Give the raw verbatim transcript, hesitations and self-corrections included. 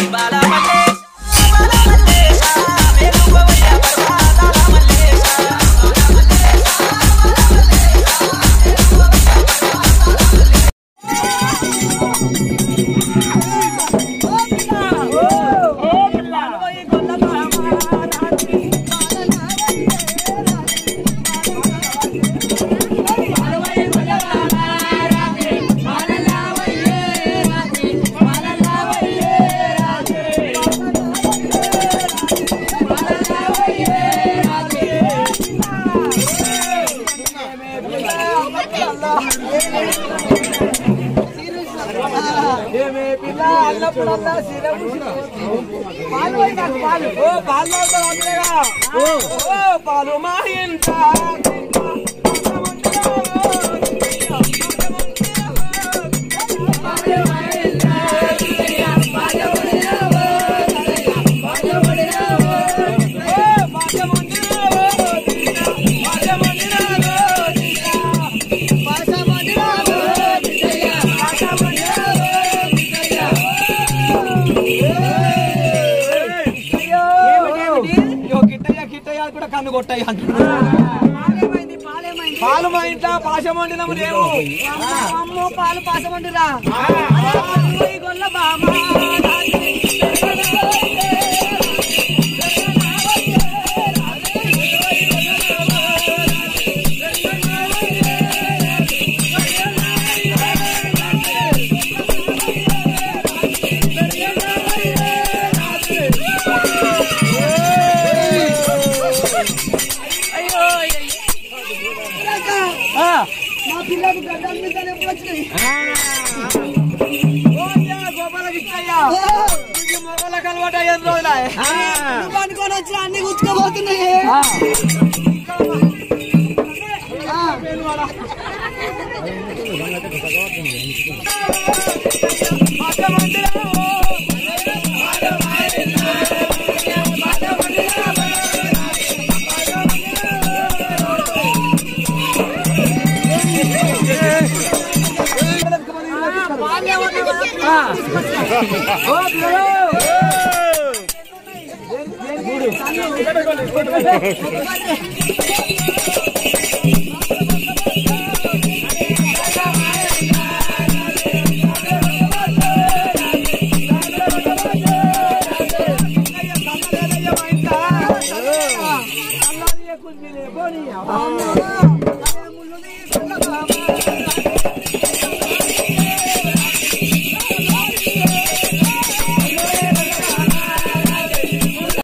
పాలు మా ఇంట కన్ను కొట్టాయి పాలు మా ఇంట్లో పాశం వండినము లేవు అమ్మో పాలు పాశం వండిరా గొల్ల బామ మా పిల్లలు గడ్డలు మీద వచ్చినాయి గోపాలకి ఇచ్చయ్యా మొగలకు అలవాటు అయ్యేది రోజులా పనుకొని వచ్చి అన్ని గుచ్చుకోబోతున్నాయి మూడు